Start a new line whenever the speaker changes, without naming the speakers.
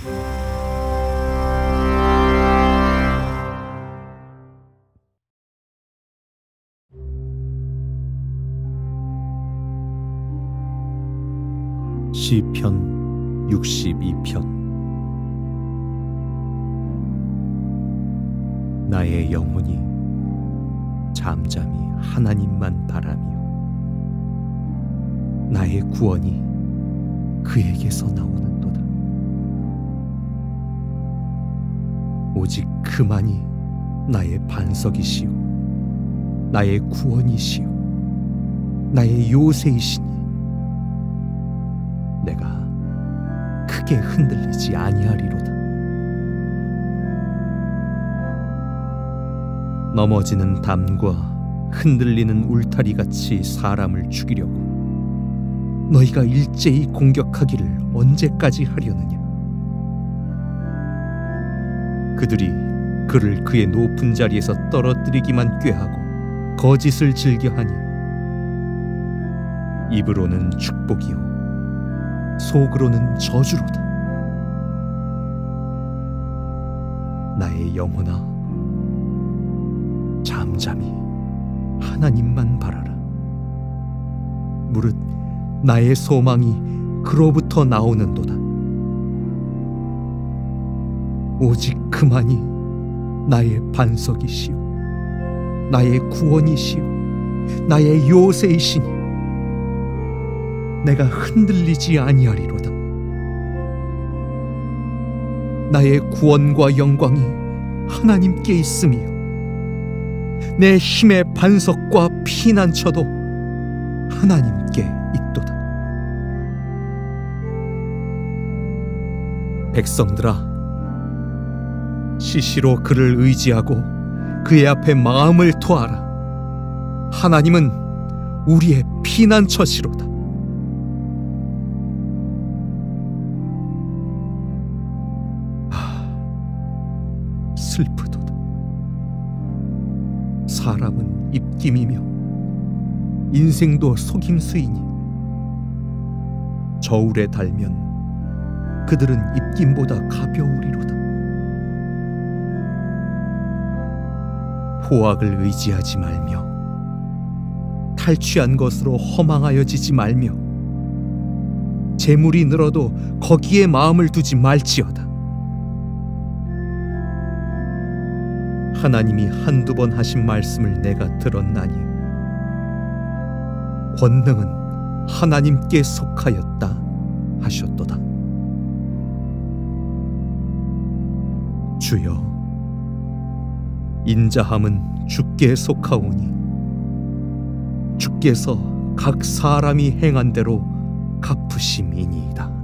시편 62편. 나의 영혼이 잠잠히 하나님만 바라며 나의 구원이 그에게서 나오는도다. 오직 그만이 나의 반석이시요 나의 구원이시요 나의 요새이시니 내가 크게 흔들리지 아니하리로다. 넘어지는 담과 흔들리는 울타리같이 사람을 죽이려고 너희가 일제히 공격하기를 언제까지 하려느냐. 그들이 그를 그의 높은 자리에서 떨어뜨리기만 꾀하고 거짓을 즐겨하니 입으로는 축복이요 속으로는 저주로다. 나의 영혼아, 잠잠히 하나님만 바라라. 무릇 나의 소망이 그로부터 나오는도다. 오직 그만이 나의 반석이시요 나의 구원이시요 나의 요새이시니 내가 흔들리지 아니하리로다. 나의 구원과 영광이 하나님께 있으며 내 힘의 반석과 피난처도 하나님께 있도다. 백성들아, 시시로 그를 의지하고 그의 앞에 마음을 토하라. 하나님은 우리의 피난처시로다. 슬프도다. 사람은 입김이며 인생도 속임수이니 저울에 달면 그들은 입김보다 가벼우리로다. 포악을 의지하지 말며 탈취한 것으로 허망하여지지 말며 재물이 늘어도 거기에 마음을 두지 말지어다. 하나님이 한두 번 하신 말씀을 내가 들었나니 권능은 하나님께 속하였다 하셨도다. 주여, 인자함은 주께 속하오니 주께서 각 사람이 행한 대로 갚으심이니이다.